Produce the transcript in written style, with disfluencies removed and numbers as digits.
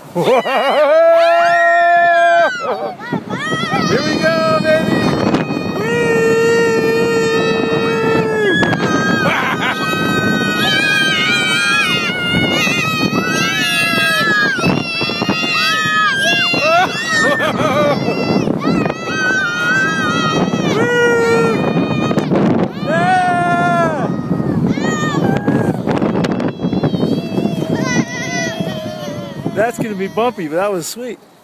Whoa! Here we go, baby! That's gonna be bumpy, but that was sweet.